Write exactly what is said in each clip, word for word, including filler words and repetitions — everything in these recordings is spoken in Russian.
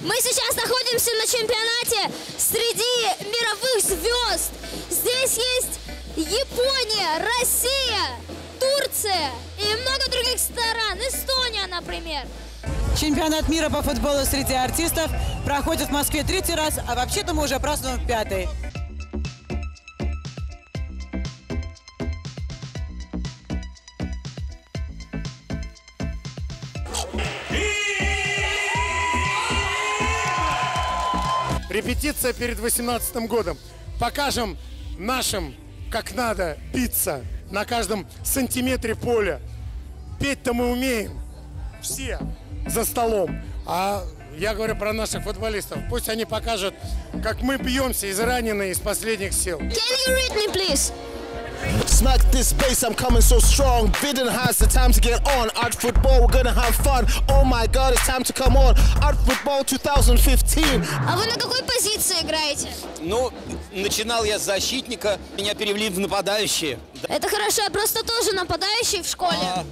Мы сейчас находимся на чемпионате среди мировых звезд. Здесь есть Япония, Россия, Турция и много других стран. Эстония, например. Чемпионат мира по футболу среди артистов проходит в Москве третий раз, а вообще-то мы уже празднуем пятый. Репетиция перед восемнадцатым годом. Покажем нашим, как надо биться на каждом сантиметре поля. Петь-то мы умеем. Все за столом. А я говорю про наших футболистов. Пусть они покажут, как мы бьемся израненные из последних сил. Can you read me, please? Smack this bass, I'm coming so strong. Vidden has the time to get on. Art football, we're gonna have fun. Oh my god, it's time to come on. Art football twenty fifteen. А вы на какой позиции играете? Ну, начинал я с защитника, меня перевели в нападающие. Это хорошо, я просто тоже нападающий в школе. А...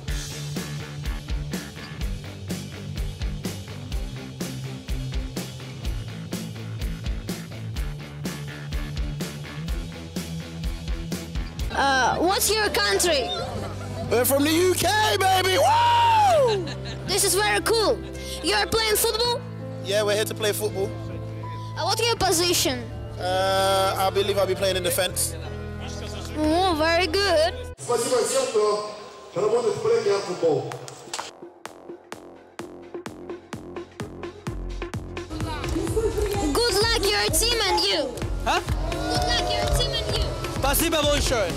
Uh, what's your country? We're from the U K, baby! Woo! This is very cool. You're playing football? Yeah, we're here to play football. Uh, what's your position? Uh, I believe I'll be playing in defense. Oh, very good. Спасибо всем, кто работает в проекте Art Football. Good luck, your team and you. А? Good luck, your team and you. Спасибо большое.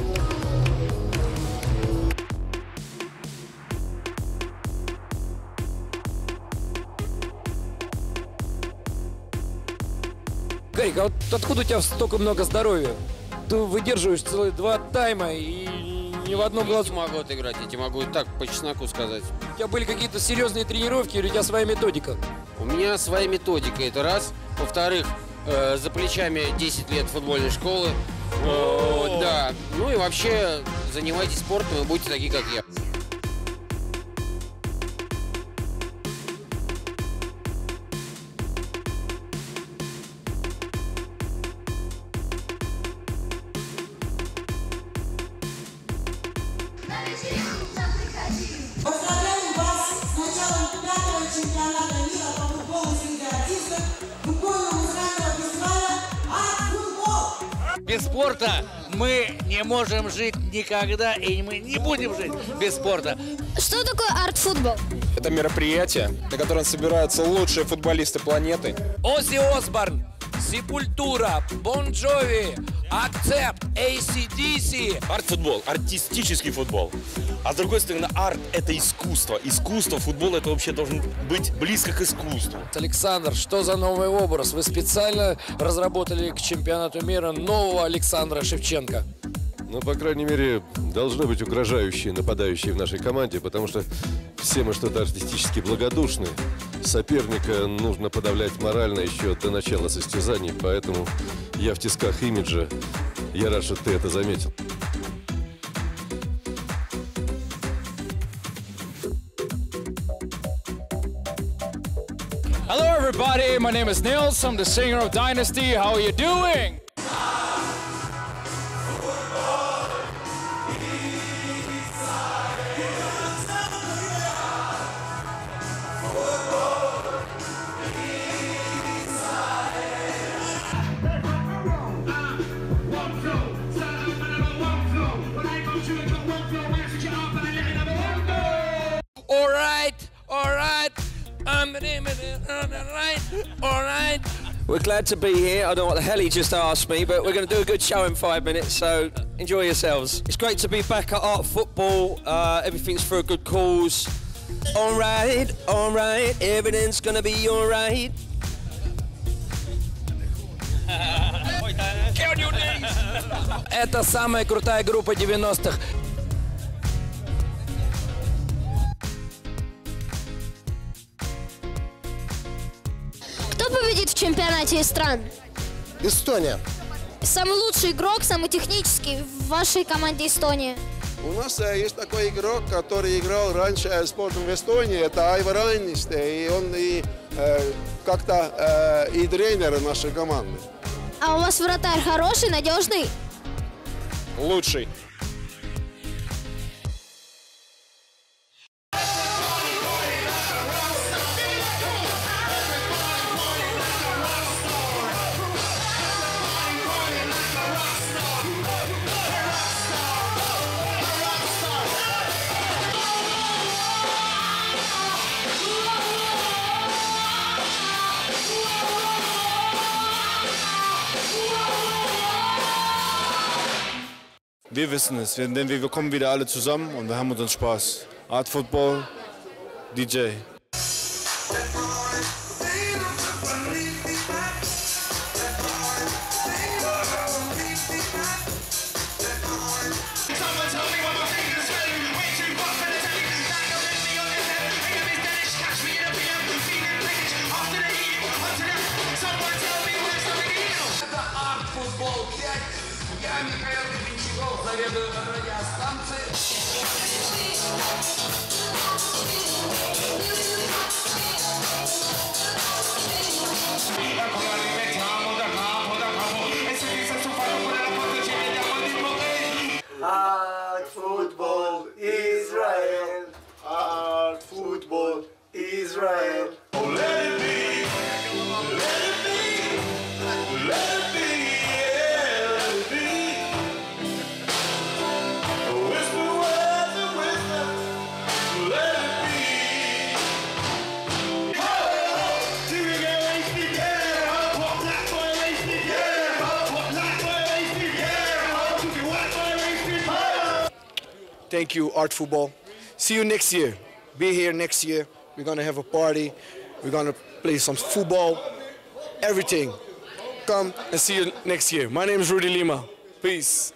Гарик, а вот откуда у тебя столько много здоровья? Ты выдерживаешь целых два тайма и ни в одном глазу. Я не могу отыграть, я тебе могу так по чесноку сказать. У тебя были какие-то серьезные тренировки или у тебя своя методика? У меня своя методика, это раз. Во-вторых, э, за плечами десять лет футбольной школы. Э, да, ну и вообще занимайтесь спортом и будьте такие, как я. Поздравляем вас с началом пятого чемпионата мира по футболу среди артистов футбольно-музыкального фестиваля «Art Football». Без спорта мы не можем жить никогда, и мы не будем жить без спорта. Что такое арт-футбол? Это мероприятие, на котором собираются лучшие футболисты планеты. Оззи Осборн, Сепультура, Бон Джови, Акцепт, эй си ди си. Арт-футбол, артистический футбол. А с другой стороны, арт – это искусство. Искусство, футбол – это вообще должен быть близко к искусству. Александр, что за новый образ? Вы специально разработали к чемпионату мира нового Александра Шевченко? Ну, по крайней мере, должны быть угрожающие нападающие в нашей команде, потому что все мы что-то артистически благодушны. Соперника нужно подавлять морально еще до начала состязаний, поэтому я в тисках имиджа. Я рад, что ты это заметил. Hello everybody, my name is Nils, I'm the singer of Dynasty. How are you doing? All right, all right, I'm all right, all right. We're glad to be here. I don't know what the hell he just asked me, but we're going to do a good show in five minutes, so enjoy yourselves. It's great to be back at Art Football. Uh, everything's for a good cause. All right, all right, everything's going to be all right. Это самая крутая группа девяностых. Кто победит в чемпионате стран? Эстония. Самый лучший игрок, самый технический в вашей команде Эстонии? У нас есть такой игрок, который играл раньше спортом в Эстонии, это Айвар Аннисте, и он и э, как-то э, и тренер нашей команды. А у вас вратарь хороший, надежный? Лучший. Wir wissen es, denn wir kommen wieder alle zusammen und wir haben unseren Spaß. Art Football, D J. Art Football Israel, Art Football Israel. Oh, let it be, let it be, let it be, yeah, let it be. Whisper words of wisdom, let it be. Oh, do we get wasted? Yeah, what black boy wasted? Yeah, what black boy wasted? Yeah, do we white boy wasted? Thank you, Art Football. See you next year. Be here next year. We're gonna have a party. We're gonna play some football. Everything. Come and see you next year. My name is Rudy Lima. Peace.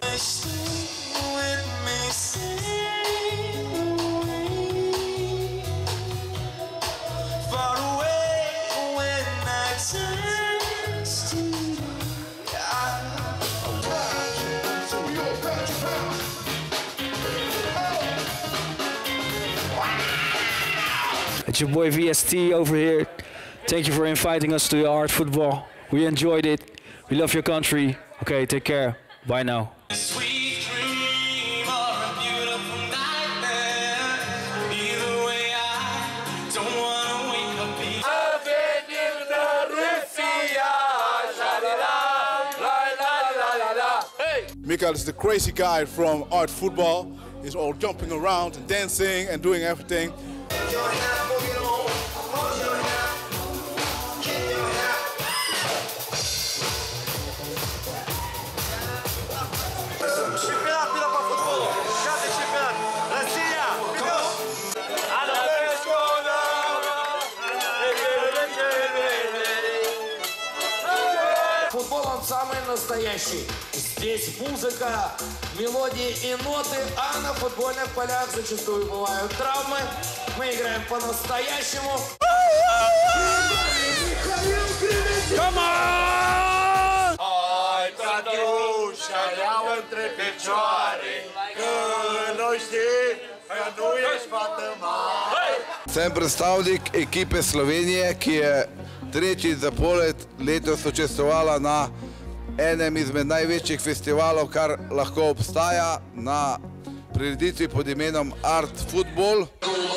It's your boy V S T over here. Thank you for inviting us to your Art Football. We enjoyed it. We love your country. Okay, take care. Bye now. Mikael is the crazy guy from Art Football. He's all jumping around and dancing and doing everything. Чемпионат мира по футболу. Пятый чемпионат. Россия. Футбол он самый настоящий. Здесь музыка, мелодии и ноты, а на футбольных полях зачастую бывают травмы. Мы играем по-настоящему. Come on! Ai, Cătrușa, le-au între picioare, că noi știm că nu ești fată mare. Sem predstavnik ekipe Slovenije, ki je tretjič zapored letos učestvovala na enem izmed največjih festivalov, kar lahko obstaja, na prireditvi pod imenom Art Football.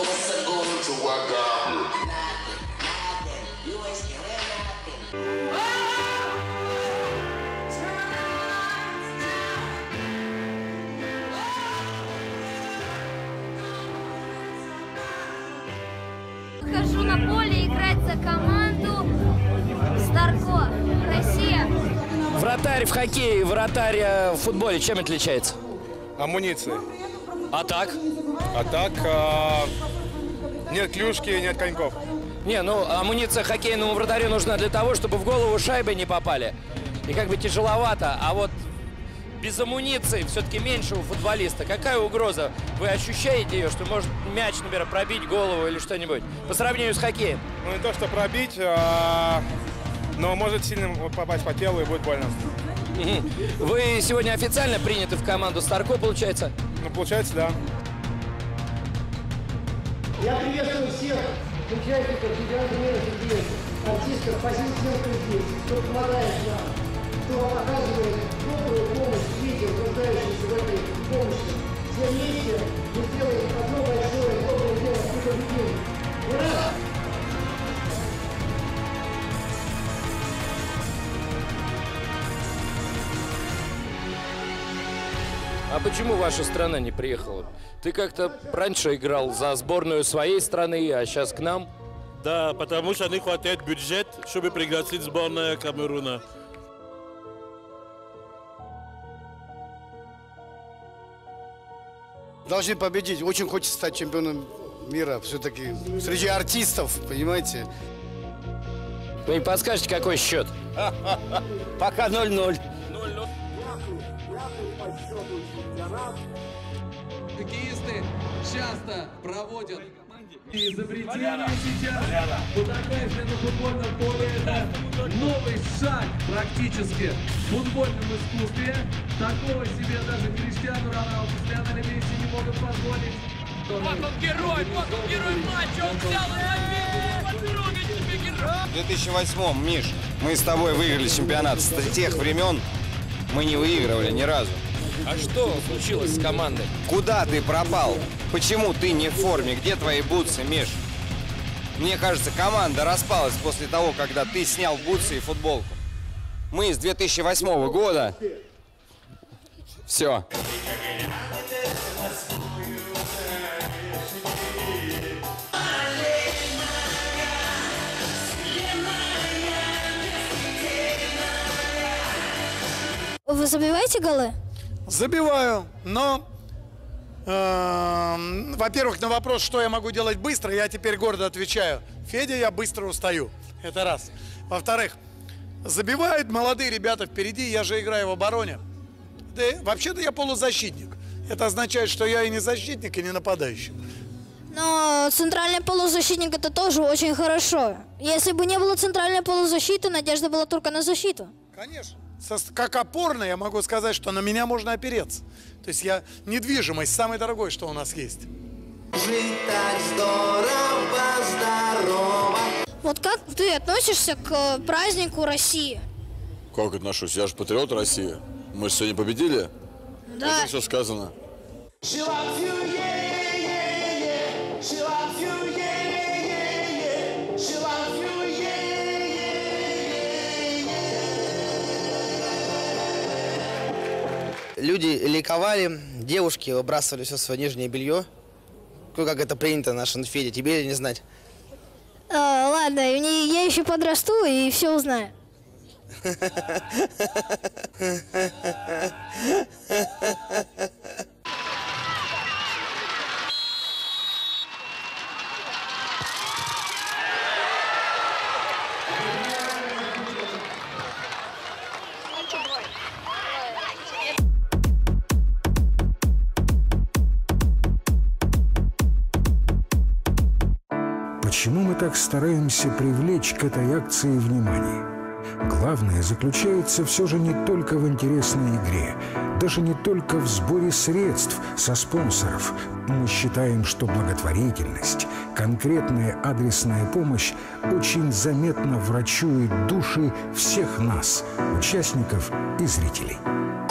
Хожу на поле играть за команду Старко, Россия. Вратарь в хоккее, вратарь в футболе чем отличается? Амуницией. А так? А так а, нет клюшки, нет коньков. Не, ну амуниция хоккейному вратарю нужна для того, чтобы в голову шайбы не попали. И как бы тяжеловато, а вот без амуниции все-таки меньше у футболиста. Какая угроза? Вы ощущаете ее, что может мяч, например, пробить голову или что-нибудь? По сравнению с хоккеем. Ну не то, что пробить, а, но может сильно попасть по телу и будет больно. Вы сегодня официально приняты в команду Старко, получается? Ну, получается, да. Я приветствую всех участников чемпионата мира среди артистов, спасибо всем, кто здесь, кто помогает нам, кто оказывает добрую помощь детям, нуждающимся в этой помощи. Все вместе мы сделаем одно большое доброе дело, мы победим. Ура! А почему ваша страна не приехала? Ты как-то раньше играл за сборную своей страны, а сейчас к нам? Да, потому что не хватает бюджет, чтобы пригласить сборную Камеруна. Должны победить. Очень хочется стать чемпионом мира. Все-таки среди артистов, понимаете? Вы не подскажете, какой счет? Пока ноль-ноль. Хоккеисты часто проводят изобретения сейчас. Фотография на футбольном поле – это новый шаг практически в футбольном искусстве. Такого себе даже Криштиану Роналду с Лионелем Месси не могут позволить. Вот он герой, вот он герой матча, он взял и потрогать тебе герой. В две тысячи восьмом, Миш, мы с тобой выиграли чемпионат. С тех времен мы не выигрывали ни разу. А что случилось с командой? Куда ты пропал? Почему ты не в форме? Где твои бутсы, Миш? Мне кажется, команда распалась после того, когда ты снял бутсы и футболку. Мы с две тысячи восьмого года. Все. Вы забиваете голы? Забиваю, но, э, во-первых, на вопрос, что я могу делать быстро, я теперь гордо отвечаю. Федя, я быстро устаю. Это раз. Во-вторых, забивают молодые ребята впереди, я же играю в обороне. Да, вообще-то я полузащитник. Это означает, что я и не защитник, и не нападающий. Но центральный полузащитник это тоже очень хорошо. Если бы не было центральной полузащиты, надежда была только на защиту. Конечно. Как опорный я могу сказать, что на меня можно опереться. То есть я недвижимость, самый дорогой, что у нас есть. Жить так здорово, здорово. Вот как ты относишься к празднику России? Как отношусь? Я же патриот России. Мы же сегодня победили. Да. Это все сказано. She loves you, yeah, yeah, yeah. She loves you, yeah, yeah, yeah. She loves you, yeah, yeah, yeah. Люди ликовали, девушки выбрасывали все свое нижнее белье. Ну, как это принято, наша Федя, тебе или не знать? А, ладно, я еще подрасту и все узнаю. Почему мы так стараемся привлечь к этой акции внимание? Главное заключается все же не только в интересной игре, даже не только в сборе средств со спонсоров. Мы считаем, что благотворительность, конкретная адресная помощь очень заметно врачует души всех нас, участников и зрителей.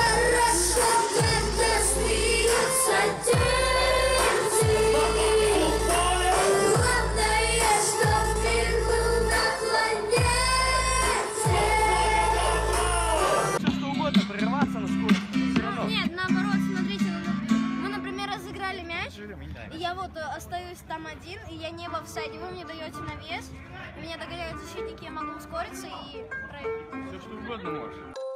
Я вот остаюсь там один, и я не в офсайде. Вы мне даете навес, меня догоняют защитники, я могу ускориться и проехать. Все что угодно можешь.